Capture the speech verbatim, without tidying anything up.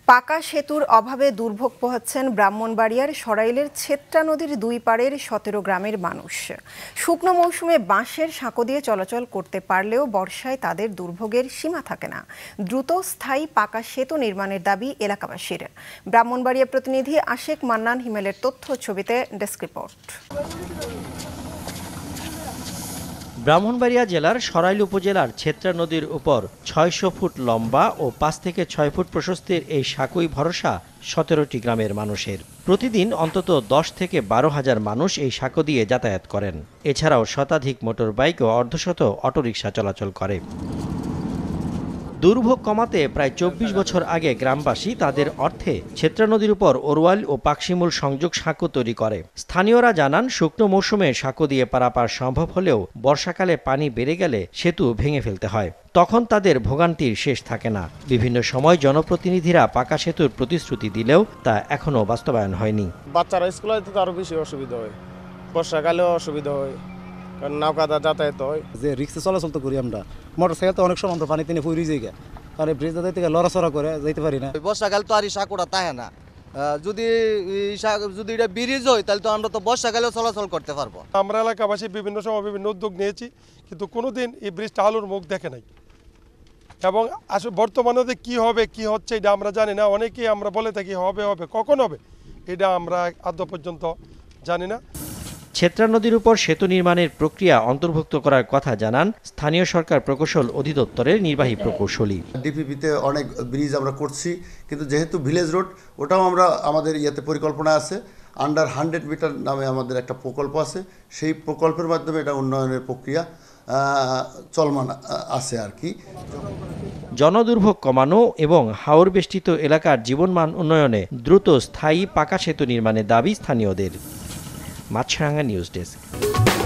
পাকা সেতুর অভাবে দুর্ভোগ পোহাচ্ছেন ব্রাহ্মণবাড়িয়ার সরাইলের ছেত্রা নদীর দুই পাড়ের সতেরো গ্রামের মানুষ। শুকনো মৌসুমে বাঁশের সাঁকো দিয়ে চলাচল করতে পারলেও বর্ষায় তাদের দুর্ভোগের সীমা থাকে না। দ্রুত স্থায়ী পাকা সেতু নির্মাণের দাবি এলাকাবাসীর। ব্রাহ্মণবাড়িয়া প্রতিনিধি আশেক মান্নান হিমেলের তথ্য ছবিতে ডেস্ক রিপোর্ট। ব্রাহ্মণবাড়িয়া জেলার সরাইল উপজেলার ছেত্রা নদীর উপর ছয়শো ফুট লম্বা ও পাঁচ থেকে ছয় ফুট প্রশস্তের এই সাঁকোই ভরসা সতেরোটি গ্রামের মানুষের। প্রতিদিন অন্তত দশ থেকে বারো হাজার মানুষ এই সাঁকো দিয়ে যাতায়াত করেন। এছাড়াও শতাধিক মোটর বাইক ও অর্ধশত অটোরিকশা চলাচল করে। দুর্ভোগ কমাতে প্রায় চব্বিশ বছর আগে গ্রামবাসী তাদের অর্থে ছেত্রা নদীর উপর ওরওয়াল ও পাকশিমুল সংযোগ সাঁকো তৈরি করে। স্থানীয়রা জানান, শুকনো মৌসুমে সাঁকো দিয়ে পারাপার সম্ভব হলেও বর্ষাকালে পানি বেড়ে গেলে সেতু ভেঙে ফেলতে হয়। তখন তাদের ভোগান্তির শেষ থাকে না। বিভিন্ন সময় জনপ্রতিনিধিরা পাকা সেতুর প্রতিশ্রুতি দিলেও তা এখনো বাস্তবায়ন হয়নি। বাচ্চারা স্কুলে যেতে আরো বেশি অসুবিধা হয়, বর্ষাকালেও অসুবিধা হয়, কারণ নৌকাদা যাতায়াত হয়। যে রিক্সে চলাচল তো করি আমরা, মোটর সাইকেল তো অনেক সময় আমরা পানিতে নিয়ে ফুরি যাই, কারণ ব্রিজ থেকে লড়াচড়া করে যেতে পারি না। বর্ষাকাল তো আর এই সাঁকোটা থাকে না, যদি যদি এটা ব্রিজ হয় তাহলে তো আমরা তো বর্ষাকালেও চলাচল করতে পারবো। আমরা এলাকাবাসী বিভিন্ন সময় বিভিন্ন উদ্যোগ নিয়েছি, কিন্তু কোনোদিন এই ব্রিজটা আলোর মুখ দেখে নাই। এবং আসলে বর্তমানে যে কী হবে কী হচ্ছে এটা আমরা জানি না। অনেকেই আমরা বলে থাকি হবে হবে, কখন হবে এটা আমরা আদৌ পর্যন্ত জানি না। ছেত্রা নদীর উপর সেতু নির্মাণের প্রক্রিয়া অন্তর্ভুক্ত করার কথা জানান স্থানীয় সরকার প্রকৌশল অধিদপ্তরের নির্বাহী প্রকৌশলী। ডিপিপিতে অনেক ব্রিজ আমরা করছি, কিন্তু যেহেতু ভিলেজ রোড, ওটাও আমরা আমাদের ইয়েতে পরিকল্পনা আছে। আন্ডার হান্ড্রেড মিটার নামে আমাদের একটা প্রকল্প আছে, সেই প্রকল্পের মাধ্যমে এটা উন্নয়নের প্রক্রিয়া চলমান আছে আর কি। জনদুর্ভোগ কমানো এবং হাওর বেষ্টিত এলাকার জীবনমান উন্নয়নে দ্রুত স্থায়ী পাকা সেতু নির্মাণের দাবি স্থানীয়দের। Maasranga news desk.